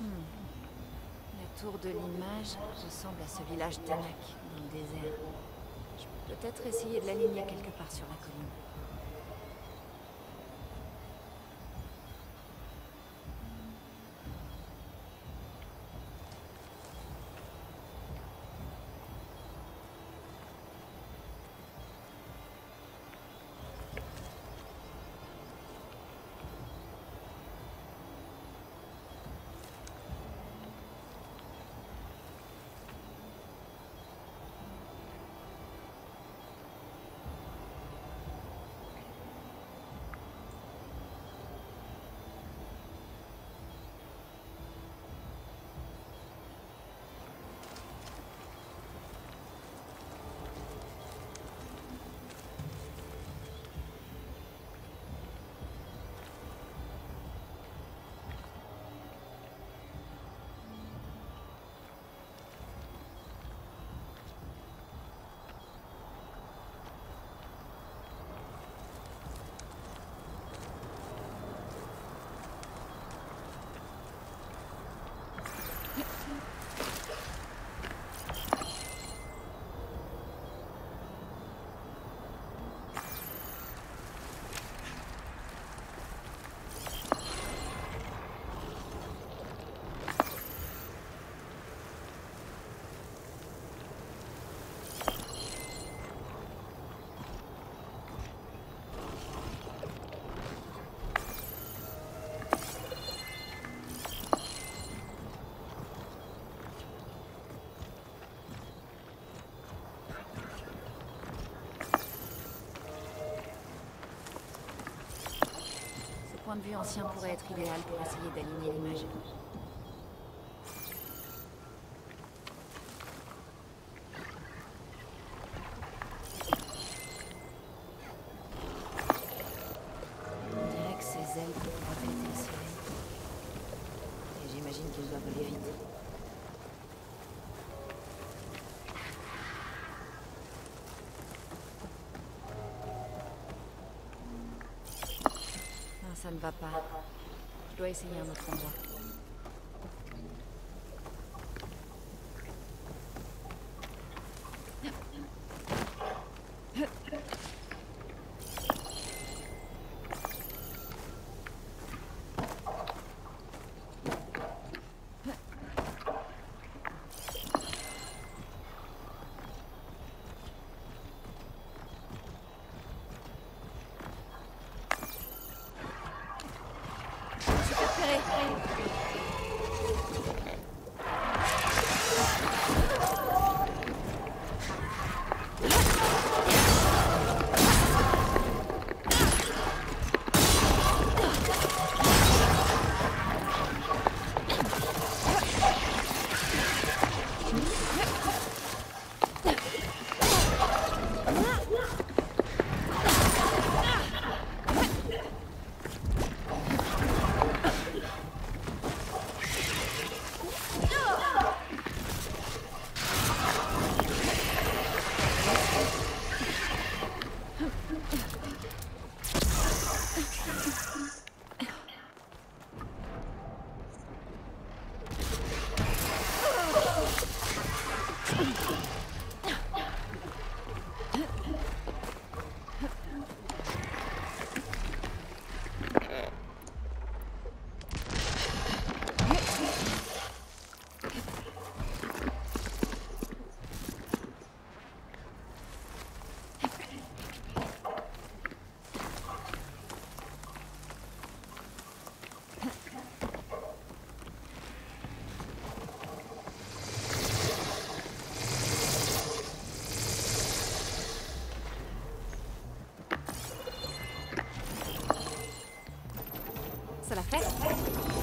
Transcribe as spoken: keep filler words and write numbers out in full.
La tour de l'image ressemble à ce village d'Anak dans le désert. Je peux peut-être essayer de l'aligner quelque part sur la colline. Point de vue ancien pourrait être idéal pour essayer d'aligner l'image. On dirait que ces ailes peuvent refléter le soleil. Et j'imagine qu'ils doivent voler vite. Ça ne va pas. Je dois essayer un autre endroit. Ça l'a fait?